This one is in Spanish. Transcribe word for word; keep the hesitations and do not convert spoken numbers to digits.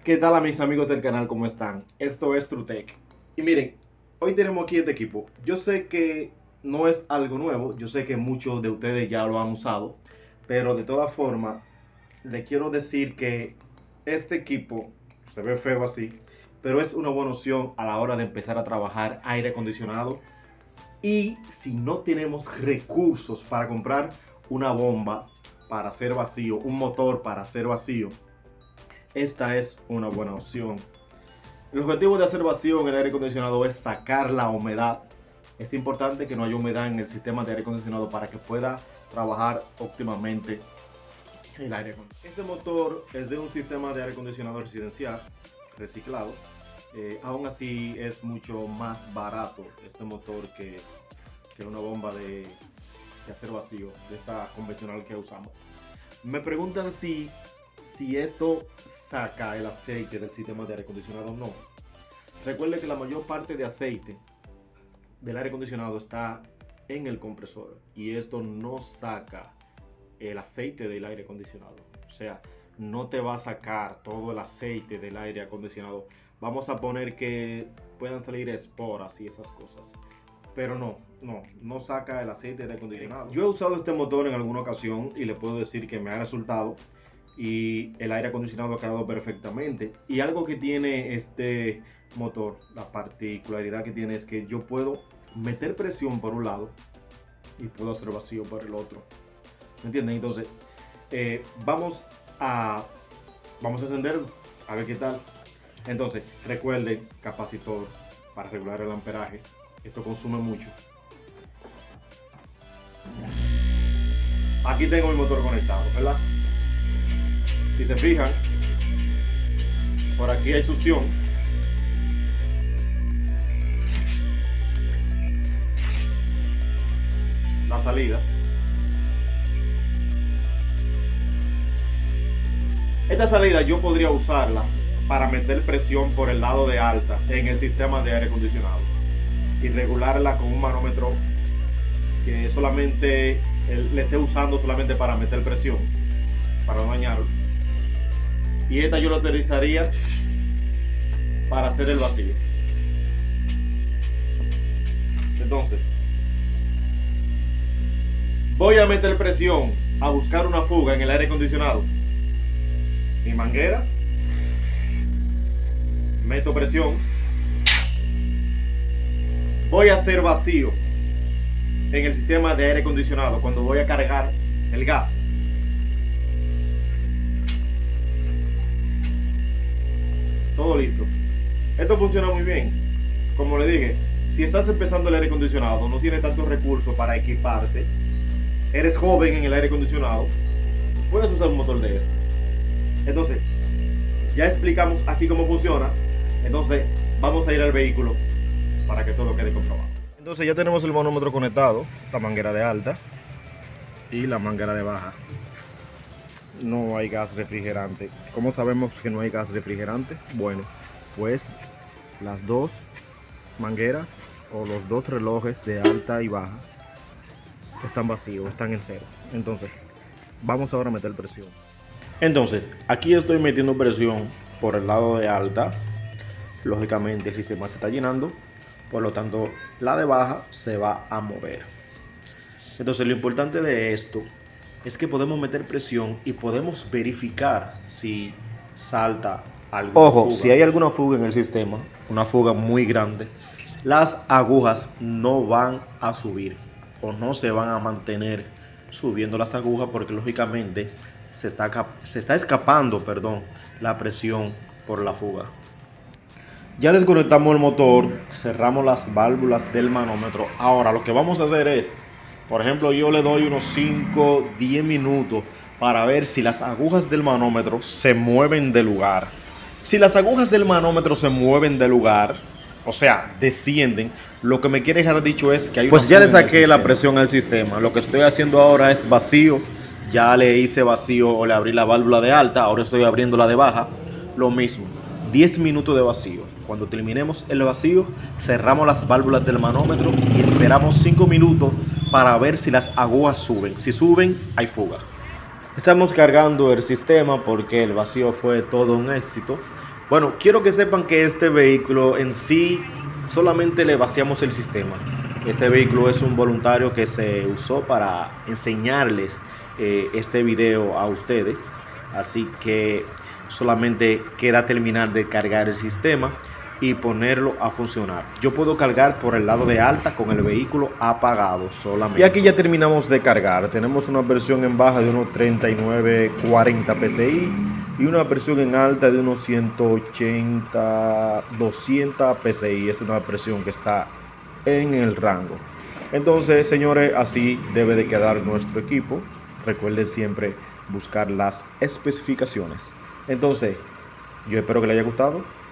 ¿Qué tal a mis amigos del canal? ¿Cómo están? Esto es TruTech. Y miren, hoy tenemos aquí este equipo. Yo sé que no es algo nuevo, yo sé que muchos de ustedes ya lo han usado, pero de todas formas, le quiero decir que este equipo se ve feo así, pero es una buena opción a la hora de empezar a trabajar aire acondicionado. Y si no tenemos recursos para comprar una bomba para hacer vacío, un motor para hacer vacío, esta es una buena opción. El objetivo de hacer vacío en el aire acondicionado es sacar la humedad. Es importante que no haya humedad en el sistema de aire acondicionado para que pueda trabajar óptimamente el aire acondicionado. Este motor es de un sistema de aire acondicionado residencial reciclado. Eh, aún así es mucho más barato este motor que, que una bomba de, de hacer vacío, de esa convencional que usamos. Me preguntan si si esto saca el aceite del sistema de aire acondicionado o no. Recuerde que la mayor parte de aceite del aire acondicionado está en el compresor y esto no saca el aceite del aire acondicionado. O sea, no te va a sacar todo el aceite del aire acondicionado. Vamos a poner que puedan salir esporas y esas cosas, pero no, no, no saca el aceite del aire acondicionado. Yo he usado este motor en alguna ocasión y le puedo decir que me ha resultado. Y el aire acondicionado ha quedado perfectamente. Y algo que tiene este motor, la particularidad que tiene es que yo puedo meter presión por un lado y puedo hacer vacío por el otro. ¿Me entienden? Entonces eh, vamos a vamos a encenderlo a ver qué tal. Entonces recuerden, capacitor para regular el amperaje. Esto consume mucho. Aquí tengo mi motor conectado, ¿verdad? Si se fijan, por aquí hay succión. La salida. Esta salida yo podría usarla para meter presión por el lado de alta en el sistema de aire acondicionado y regularla con un manómetro que solamente le esté usando solamente para meter presión, para no dañarlo. Y esta yo la utilizaría para hacer el vacío. Entonces voy a meter presión a buscar una fuga en el aire acondicionado. Mi manguera, meto presión, voy a hacer vacío en el sistema de aire acondicionado cuando voy a cargar el gas. Todo listo. Esto funciona muy bien. Como le dije, si estás empezando el aire acondicionado, no tienes tantos recursos para equiparte, eres joven en el aire acondicionado, puedes usar un motor de este. Entonces, ya explicamos aquí cómo funciona. Entonces, vamos a ir al vehículo para que todo quede comprobado. Entonces ya tenemos el manómetro conectado, la manguera de alta y la manguera de baja. No hay gas refrigerante. ¿Cómo sabemos que no hay gas refrigerante? Bueno, pues las dos mangueras o los dos relojes de alta y baja están vacíos, están en cero. Entonces, vamos ahora a meter presión. Entonces, aquí estoy metiendo presión por el lado de alta. Lógicamente el sistema se está llenando, por lo tanto la de baja se va a mover. Entonces, lo importante de esto es que podemos meter presión y podemos verificar si salta alguna Ojo, fuga. Si hay alguna fuga en el sistema, una fuga muy grande, las agujas no van a subir o no se van a mantener subiendo las agujas porque lógicamente se está, se está escapando perdón, la presión por la fuga. Ya desconectamos el motor, cerramos las válvulas del manómetro. Ahora lo que vamos a hacer es, por ejemplo, yo le doy unos cinco a diez minutos para ver si las agujas del manómetro se mueven de lugar. Si las agujas del manómetro se mueven de lugar, o sea, descienden, lo que me quiere dejar dicho es que hay Pues ya le saqué la presión al sistema. Lo que estoy haciendo ahora es vacío. Ya le hice vacío o le abrí la válvula de alta, ahora estoy abriendo la de baja. Lo mismo, diez minutos de vacío. Cuando terminemos el vacío, cerramos las válvulas del manómetro y esperamos cinco minutos para ver si las agujas suben. Si suben, hay fuga. Estamos cargando el sistema porque el vacío fue todo un éxito. Bueno, quiero que sepan que este vehículo en sí solamente le vaciamos el sistema. Este vehículo es un voluntario que se usó para enseñarles eh, este video a ustedes. Así que solamente queda terminar de cargar el sistema y ponerlo a funcionar. Yo puedo cargar por el lado de alta con el vehículo apagado solamente. Y aquí ya terminamos de cargar. Tenemos una versión en baja de unos treinta y nueve cuarenta P S I y una versión en alta de unos ciento ochenta doscientos P S I. Es una versión que está en el rango. Entonces, señores, así debe de quedar nuestro equipo. Recuerden siempre buscar las especificaciones. Entonces, yo espero que les haya gustado.